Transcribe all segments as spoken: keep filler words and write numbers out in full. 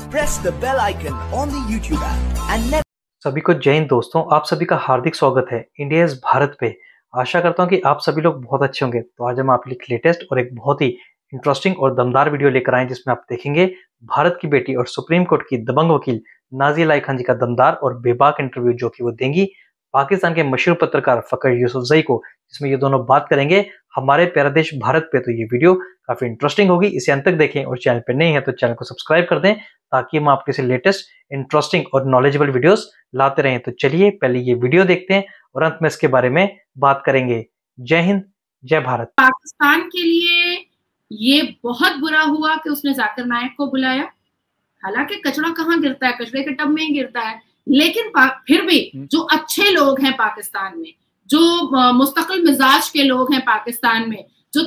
press the bell icon on the YouTube app and never... सभी को जय हिंद दोस्तों, आप सभी का हार्दिक स्वागत है इंडिया इज भारत पे। आशा करता हूँ कि आप सभी लोग बहुत अच्छे होंगे। तो आज हम आपके लिए लेटेस्ट और एक बहुत ही इंटरेस्टिंग और दमदार वीडियो लेकर आए जिसमें आप देखेंगे भारत की बेटी और सुप्रीम कोर्ट की दबंग वकील नाज़िया इलाही खान जी का दमदार और बेबाक इंटरव्यू जो कि वो देंगी पाकिस्तान के मशहूर पत्रकार फखर यूसुफजई को, जिसमें ये दोनों बात करेंगे हमारे प्यारे देश भारत पे। तो ये वीडियो काफी इंटरेस्टिंग होगी, इसे अंत तक देखें और चैनल पे नए हैं तो चैनल को सब्सक्राइब कर दें ताकि हम आपके से लेटेस्ट इंटरेस्टिंग और नॉलेजेबल वीडियोस लाते रहें। तो चलिए पहले ये वीडियो देखते हैं और अंत में इसके बारे में बात करेंगे। जय हिंद, जय भारत। पाकिस्तान के लिए ये बहुत बुरा हुआ कि उसने जाकिर नायक को बुलाया। हालांकि कचरा कहाँ गिरता है, कचरे के टब में ही गिरता है, लेकिन फिर भी जो अच्छे लोग हैं पाकिस्तान में, जो मुस्तकिल मिजाज के लोग हैं पाकिस्तान में, जो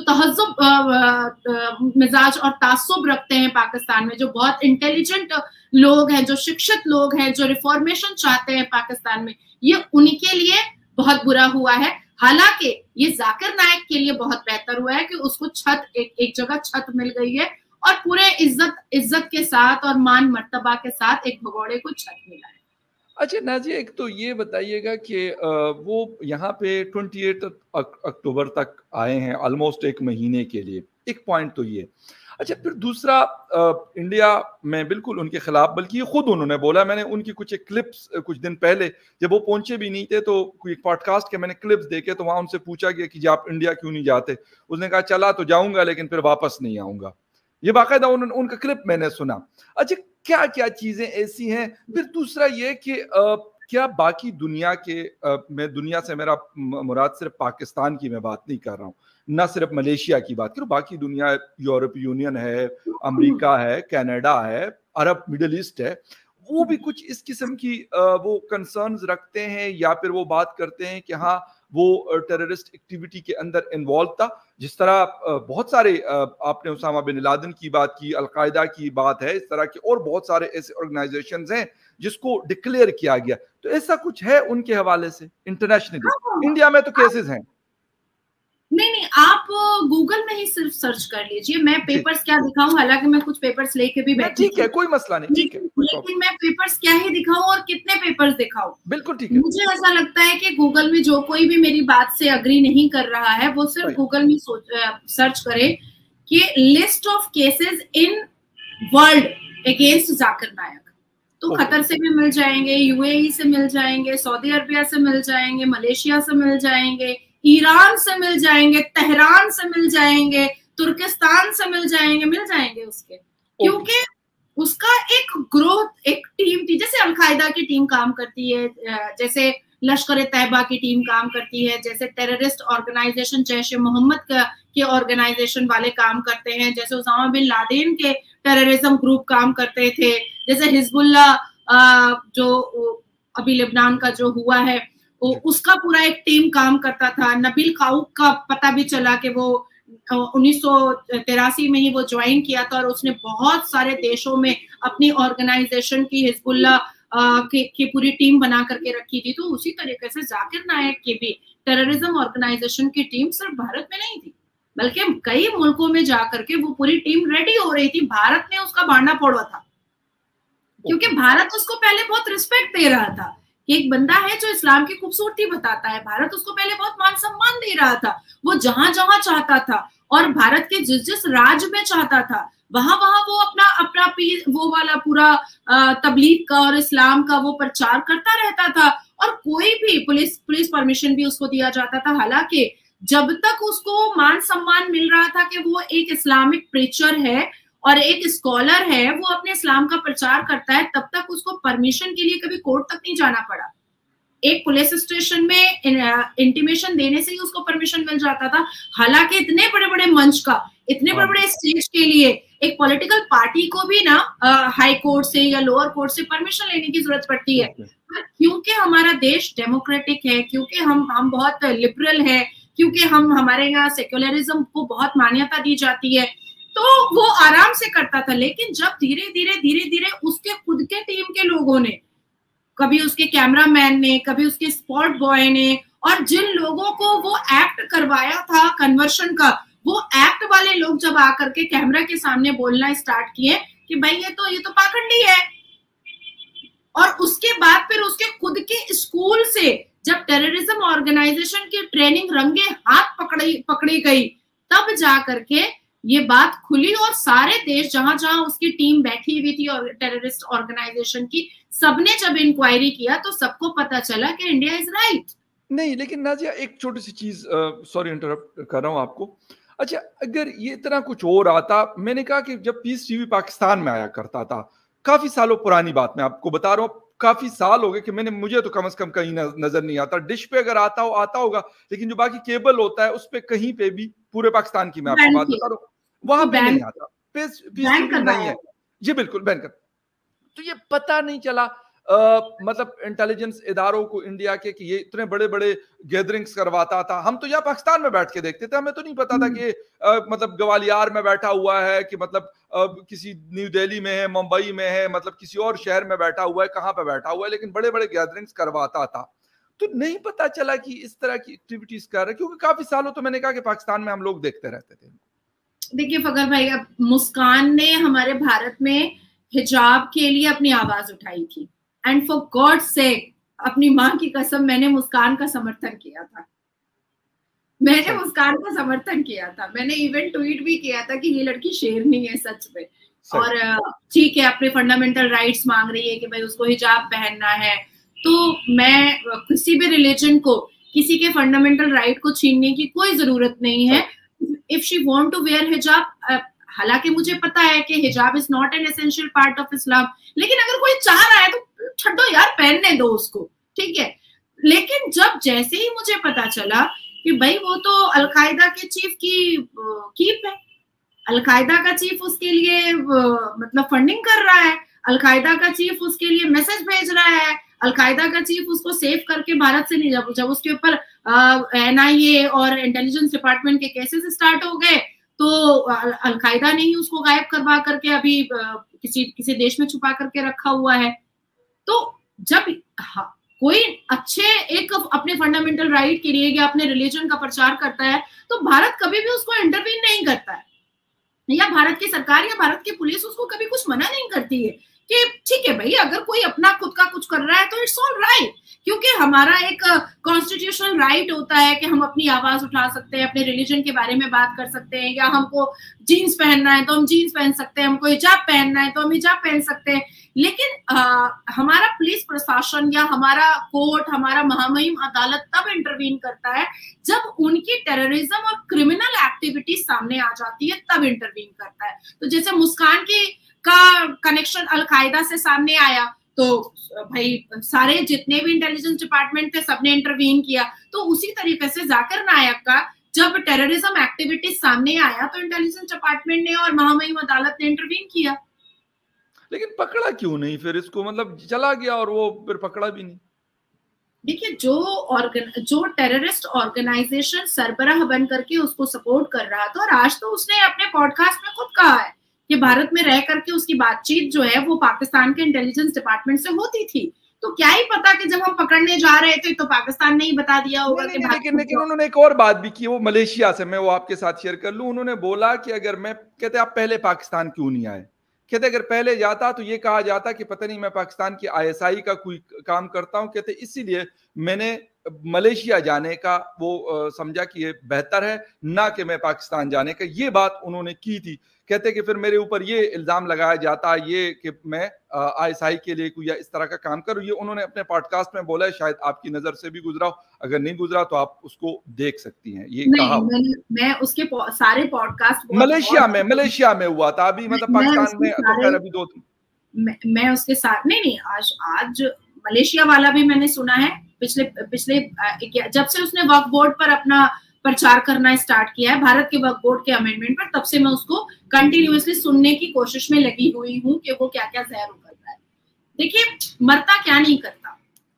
तहज़्ज़ुब मिजाज और तासुब रखते हैं पाकिस्तान में, जो बहुत इंटेलिजेंट लोग हैं, जो शिक्षित लोग हैं, जो रिफॉर्मेशन चाहते हैं पाकिस्तान में, ये उनके लिए बहुत बुरा हुआ है। हालांकि ये जाकिर नायक के लिए बहुत बेहतर हुआ है कि उसको छत एक एक जगह छत मिल गई है और पूरे इज्जत इज्जत के साथ और मान मर्तबा के साथ एक भगोड़े को छत मिला है। अच्छा नाज़िया, एक तो ये बताइएगा कि वो यहाँ पे अट्ठाईस अक्टूबर तक आए हैं, ऑलमोस्ट एक महीने के लिए। एक पॉइंट तो ये। अच्छा, फिर दूसरा, इंडिया में बिल्कुल उनके खिलाफ, बल्कि ये खुद उन्होंने बोला, मैंने उनकी कुछ एक क्लिप्स कुछ दिन पहले जब वो पहुंचे भी नहीं थे तो कोई पॉडकास्ट के मैंने क्लिप्स देखे, तो वहां उनसे पूछा गया कि जी आप इंडिया क्यों नहीं जाते। उसने कहा चला तो जाऊंगा लेकिन फिर वापस नहीं आऊंगा। ये बाकायदा उन, उनका क्लिप मैंने सुना। अच्छा, क्या क्या चीजें ऐसी हैं? फिर दूसरा ये कि आ, क्या बाकी दुनिया के आ, मैं दुनिया से मेरा मुराद सिर्फ पाकिस्तान की मैं बात नहीं कर रहा हूँ, ना सिर्फ मलेशिया की बात करूँ, बाकी दुनिया, यूरोप यूनियन है, अमेरिका है, कनाडा है, अरब मिडिल ईस्ट है, वो भी कुछ इस किस्म की आ, वो कंसर्न्स रखते हैं या फिर वो बात करते हैं कि हाँ वो टेररिस्ट एक्टिविटी के अंदर इन्वॉल्व था। जिस तरह बहुत सारे, आपने उसामा बिन लादेन की बात की, अलकायदा की बात है, इस तरह के और बहुत सारे ऐसे ऑर्गेनाइजेशंस हैं जिसको डिक्लेयर किया गया। तो ऐसा कुछ है उनके हवाले से इंटरनेशनली? इंडिया में तो केसेस हैं। नहीं नहीं, आप गूगल में ही सिर्फ सर्च कर लीजिए। मैं पेपर्स क्या दिखाऊं, हालांकि मैं कुछ पेपर्स लेके भी बैठी, ठीक है, कोई मसला नहीं, ठीक है, लेकिन मैं पेपर्स क्या ही दिखाऊं और कितने पेपर्स दिखाऊं? बिल्कुल ठीक है। मुझे ऐसा लगता है कि गूगल में जो कोई भी मेरी बात से अग्री नहीं कर रहा है वो सिर्फ गूगल में सर्च करे कि list of cases in world against Zakir Naik, तो कतर से भी मिल जाएंगे, यूएई से मिल जाएंगे, सऊदी अरबिया से मिल जाएंगे, मलेशिया से मिल जाएंगे, ईरान से मिल जाएंगे, तेहरान से मिल जाएंगे, तुर्किस्तान से मिल जाएंगे, मिल जाएंगे उसके, क्योंकि उसका एक ग्रोथ, एक टीम थी, जैसे अलकायदा की टीम काम करती है, जैसे लश्कर तैयबा की टीम काम करती है, जैसे टेररिस्ट ऑर्गेनाइजेशन जैश ए मोहम्मद का के ऑर्गेनाइजेशन वाले काम करते हैं, जैसे उसामा बिन लादेन के टेररिज्म ग्रुप काम करते थे, जैसे हिजबुल्ला जो अभी लेबनान का जो हुआ है उसका पूरा एक टीम काम करता था। नबील काउक का पता भी चला कि वो उन्नीस सौ तिरासी में ही वो ज्वाइन किया था और उसने बहुत सारे देशों में अपनी ऑर्गेनाइजेशन की, हिजबुल्ला की, की पूरी टीम बना करके रखी थी। तो उसी तरीके से जाकिर नायक की भी टेररिज्म ऑर्गेनाइजेशन की टीम सिर्फ भारत में नहीं थी, बल्कि कई मुल्कों में जाकर के वो पूरी टीम रेडी हो रही थी। भारत ने उसका बांडा फोड़ा था क्योंकि भारत उसको पहले बहुत रिस्पेक्ट दे रहा था कि एक बंदा है जो इस्लाम की खूबसूरती बताता है। भारत उसको पहले बहुत मान सम्मान दे रहा था, वो जहां जहां चाहता था और भारत के जिस जिस राज्य में चाहता था वहां वहां वो अपना अपना वो वाला पूरा तबलीग का और इस्लाम का वो प्रचार करता रहता था और कोई भी पुलिस पुलिस परमिशन भी उसको दिया जाता था। हालांकि जब तक उसको मान सम्मान मिल रहा था कि वो एक इस्लामिक प्रीचर है और एक स्कॉलर है, वो अपने इस्लाम का प्रचार करता है, तब तक उसको परमिशन के लिए कभी कोर्ट तक नहीं जाना पड़ा। एक पुलिस स्टेशन में इंटीमेशन देने से ही उसको परमिशन मिल जाता था। हालांकि इतने बड़े बड़े मंच का, इतने बड़े बड़े स्टेज के लिए एक पॉलिटिकल पार्टी को भी ना हाई कोर्ट से या लोअर कोर्ट से परमिशन लेने की जरूरत पड़ती है। क्योंकि हमारा देश डेमोक्रेटिक है, क्योंकि हम हम बहुत लिबरल है, क्योंकि हम हमारे यहाँ सेक्युलरिज्म को बहुत मान्यता दी जाती है, तो वो आराम से करता था। लेकिन जब धीरे धीरे धीरे धीरे उसके खुद के टीम के लोगों ने, कभी उसके कैमरामैन ने, कभी उसके स्पॉट बॉय ने, और जिन लोगों को वो एक्ट करवाया था कन्वर्शन का, वो एक्ट वाले लोग जब आकर के कैमरा के सामने बोलना स्टार्ट किए कि कि भाई ये तो ये तो पाखंडी है। और उसके बाद फिर उसके खुद के स्कूल से जब टेररिज्म ऑर्गेनाइजेशन की ट्रेनिंग रंगे हाथ पकड़ी पकड़ी गई, तब जा करके ये बात खुली और सारे देश जहां जहां उसकी टीम बैठी हुई थी और टेररिस्ट ऑर्गेनाइजेशन की, सबने जब इंक्वायरी किया तो सबको पता चला कि इंडिया इज राइट। नहीं, लेकिन नाजिया एक छोटी सी चीज, सॉरी इंटरप्ट कर रहा हूं आपको। अच्छा, अगर ये इतना कुछ हो रहा था, मैंने कहा कि जब पीस टीवी पाकिस्तान में आया करता था, काफी सालों पुरानी बात मैं आपको बता रहा हूँ, काफी साल हो गए कि मैंने मुझे तो कम से कम कहीं नजर नहीं आता। डिश पे अगर आता हो आता होगा, लेकिन जो बाकी केबल होता है उस पे कहीं पे भी, पूरे पाकिस्तान की मैं आपको बात बता रहा हूँ, वहां पे नहीं आता, पीस टीवी नहीं है जी, बिल्कुल बैन कर। तो ये पता नहीं चला आ, मतलब इंटेलिजेंस इदारों को इंडिया के कि ये इतने बड़े बड़े गैदरिंग्स करवाता था। हम तो यहाँ पाकिस्तान में बैठ के देखते थे, हमें तो नहीं पता था कि आ, मतलब ग्वालियर में बैठा हुआ है, कि मतलब आ, किसी न्यू दिल्ली में है, मुंबई में है, मतलब किसी और शहर में बैठा हुआ है, कहाँ पे बैठा हुआ है, लेकिन बड़े बड़े गैदरिंग्स करवाता था। तो नहीं पता चला कि इस तरह की एक्टिविटीज कर रहे हैं, क्योंकि काफी सालों तो मैंने कहा कि पाकिस्तान में हम लोग देखते रहते थे। देखिए फकर भाई, अब मुस्कान ने हमारे भारत में हिजाब के लिए अपनी आवाज उठाई थी, एंड फॉर गॉड सेक, अपनी माँ की कसम, मैंने मुस्कान का समर्थन किया था। मैंने मुस्कान का समर्थन किया था। मैंने इवन ट्वीट भी किया था कि ये लड़की शेरनी है सच में। और ठीक है, अपने फंडामेंटल राइट्स मांग रही है कि भाई उसको हिजाब पहनना है, तो मैं किसी भी रिलीजन को किसी के फंडामेंटल राइट को छीनने की कोई जरूरत नहीं है। If she want to wear hijab, हालांकि मुझे पता है कि hijab is not an essential part of Islam, लेकिन अगर कोई चाह रहा है तो छड्डो यार, पहनने दो उसको, ठीक है। लेकिन जब जैसे ही मुझे पता चला कि भाई वो तो अलकायदा के चीफ की कीप है, अलकायदा का चीफ उसके लिए मतलब फंडिंग कर रहा है, अलकायदा का चीफ उसके लिए मैसेज भेज रहा है, अलकायदा का चीफ उसको सेव करके भारत से नहीं, जब जब उसके ऊपर एनआईए और इंटेलिजेंस डिपार्टमेंट के केसेस स्टार्ट हो गए तो अलकायदा ने ही उसको गायब करवा करके अभी किसी किसी देश में छुपा करके रखा हुआ है। तो जब हाँ, कोई अच्छे एक अपने फंडामेंटल राइट के लिए या अपने रिलीजन का प्रचार करता है तो भारत कभी भी उसको इंटरवीन नहीं करता है, या भारत की सरकार या भारत की पुलिस उसको कभी कुछ मना नहीं करती है कि ठीक है भाई, अगर कोई अपना खुद का कुछ कर रहा है तो इट्स ऑल राइट, क्योंकि हमारा एक कॉन्स्टिट्यूशनल राइट होता है कि हम अपनी आवाज उठा सकते हैं, अपने रिलीजन के बारे में बात कर सकते हैं, या हमको जीन्स पहनना है तो हम जीन्स पहन सकते हैं, हमको हिजाब पहनना है तो हम हिजाब पहन सकते हैं। लेकिन आ, हमारा पुलिस प्रशासन या हमारा कोर्ट, हमारा महामहिम अदालत तब इंटरवीन करता है जब उनकी टेररिज्म और क्रिमिनल एक्टिविटी सामने आ जाती है, तब इंटरवीन करता है। तो जैसे मुस्कान की का कनेक्शन अलकायदा से सामने आया तो भाई सारे जितने भी इंटेलिजेंस डिपार्टमेंट थे सबने इंटरवीन किया। तो उसी तरीके से जाकिर नायक का जब टेररिज्म एक्टिविटी सामने आया तो इंटेलिजेंस डिपार्टमेंट ने और महामहिम अदालत ने इंटरवीन किया। लेकिन पकड़ा क्यों नहीं फिर इसको? मतलब चला गया और वो फिर पकड़ा भी नहीं। देखिए, जो ऑर्गन जो टेररिस्ट ऑर्गेनाइजेशन सरबराह बन करके उसको सपोर्ट कर रहा था, और आज तो उसने अपने पॉडकास्ट में खुद कहा है कि भारत में रह करके उसकी बातचीत जो है वो पाकिस्तान के इंटेलिजेंस डिपार्टमेंट से होती थी। तो क्या ही पता कि जब हम पकड़ने जा रहे थे तो पाकिस्तान ने ही बता दिया होगा कि लेकिन लेकिन उन्होंने एक और बात भी की, वो मलेशिया से, मैं वो आपके साथ शेयर कर लूं। उन्होंने बोला कि अगर मैं, कहते आप पहले पाकिस्तान क्यों नहीं आए, कहते अगर पहले जाता तो ये कहा जाता कि पता नहीं मैं पाकिस्तान की आईएसआई का कोई काम करता हूं, कहते इसीलिए मैंने मलेशिया जाने का वो समझा कि ये बेहतर है ना कि मैं पाकिस्तान जाने का। ये बात उन्होंने की थी। कहते कि फिर मेरे ऊपर ये इल्जाम लगाया जाता ये कि मैं आईएसआई के लिए कोई या इस तरह का काम करूं। ये उन्होंने अपने पॉडकास्ट में बोला है, शायद आपकी नजर से भी गुजरा हो, अगर नहीं गुजरा तो आप उसको देख सकती हैं। ये नहीं, कहा मैं, मैं उसके सारे पॉडकास्ट मलेशिया में मलेशिया में हुआ था, अभी मतलब पाकिस्तान में तो खैर अभी दो मैं, मैं उसके साथ नहीं नहीं आज आज मलेशिया वाला भी मैंने सुना है। पिछले पिछले जब से उसने वक्फ बोर्ड पर अपना प्रचार करना स्टार्ट किया है, भारत के वक्फ बोर्ड के अमेंडमेंट पर, तब से मैं उसको कंटिन्यूअसली सुनने की कोशिश में लगी हुई हूँ कि वो क्या क्या जहर उगलता है। देखिए, मरता क्या नहीं करता,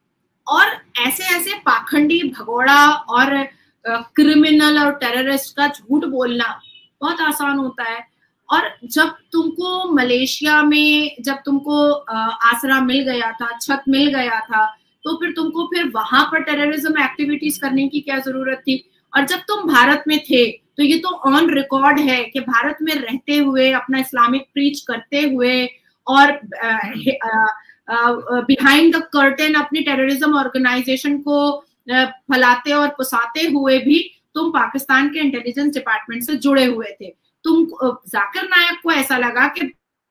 और ऐसे ऐसे पाखंडी, भगोड़ा और क्रिमिनल और टेररिस्ट का झूठ बोलना बहुत आसान होता है। और जब तुमको मलेशिया में जब तुमको आसरा मिल गया था, छत मिल गया था, तो फिर तुमको फिर वहां पर टेररिज्म एक्टिविटीज करने की क्या जरूरत थी? और जब तुम भारत में थे तो ये तो ऑन रिकॉर्ड है कि भारत में रहते हुए, अपना इस्लामिक प्रीच करते हुए और बिहाइंड द कर्टेन अपनी टेररिज्म ऑर्गेनाइजेशन को फैलाते और पुसाते हुए भी तुम पाकिस्तान के इंटेलिजेंस डिपार्टमेंट से जुड़े हुए थे। तुम जाकिर नायक को ऐसा लगा कि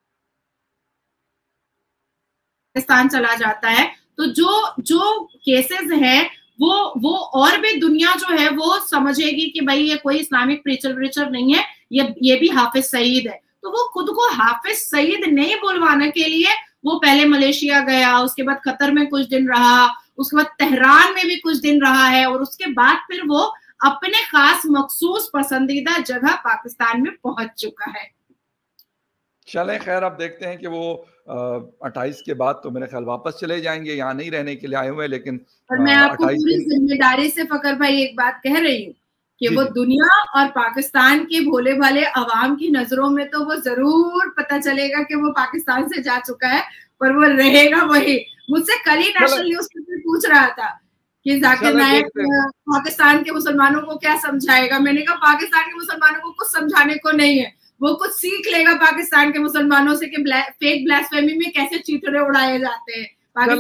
पाकिस्तान चला जाता है तो जो जो केसेस हैं वो वो और भी दुनिया जो है वो समझेगी कि भाई ये कोई इस्लामिक प्रीचर व्रीचर नहीं है, ये ये भी हाफिज सईद है। तो वो खुद को हाफिज सईद नहीं बुलवाने के लिए वो पहले मलेशिया गया, उसके बाद कतर में कुछ दिन रहा, उसके बाद तेहरान में भी कुछ दिन रहा है और उसके बाद फिर वो अपने खास मखसूस पसंदीदा जगह पाकिस्तान में पहुंच चुका है। चलें, खैर अब देखते हैं कि वो अट्ठाईस के बाद तो मेरे ख्याल वापस चले जाएंगे, यहाँ नहीं रहने के लिए आए हुए हैं, लेकिन और मैं आपको पूरी जिम्मेदारी से फकर भाई एक बात कह रही हूँ कि वो दुनिया और पाकिस्तान के भोले भाले अवाम की नजरों में तो वो जरूर पता चलेगा कि वो पाकिस्तान से जा चुका है, पर वो रहेगा वही। मुझसे कल ही नेशनल न्यूज पेपर पूछ रहा था कि जाकिर नायक पाकिस्तान के मुसलमानों को क्या समझाएगा। मैंने कहा पाकिस्तान के मुसलमानों को कुछ समझाने को नहीं है, वो कुछ सीख लेगा पाकिस्तान के मुसलमानों से कि फेक ब्लास्फेमी में कैसे चीथड़े उड़ाए जाते हैं।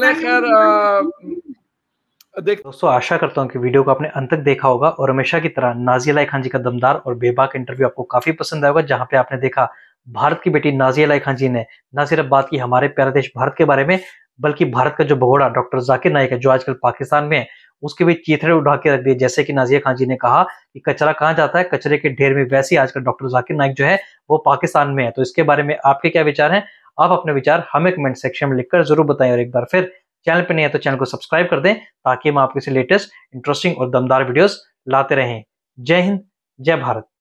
दोस्तों आशा करता हूँ कि वीडियो को आपने अंत तक देखा होगा और हमेशा की तरह नाज़िया अलाई खान जी का दमदार और बेबाक इंटरव्यू आपको काफी पसंद आया होगा, जहां पे आपने देखा भारत की बेटी नाज़िया अलाई खान जी ने न सिर्फ बात की हमारे प्यारे देश भारत के बारे में, बल्कि भारत का जो भगोड़ा डॉक्टर जाकिर नाइक है जो आजकल पाकिस्तान में है उसके भी चीथड़े उठा के रख दिए। जैसे कि नाज़िया खान जी ने कहा कि कचरा कहाँ जाता है, कचरे के ढेर में, वैसे ही आजकल डॉक्टर जाकिर नाइक जो है वो पाकिस्तान में है। तो इसके बारे में आपके क्या विचार हैं? आप अपने विचार हमें कमेंट सेक्शन में लिखकर जरूर बताएं और एक बार फिर चैनल पर नहीं है तो चैनल को सब्सक्राइब कर दें ताकि हम आपके से लेटेस्ट इंटरेस्टिंग और दमदार वीडियोस लाते रहें। जय हिंद, जय भारत।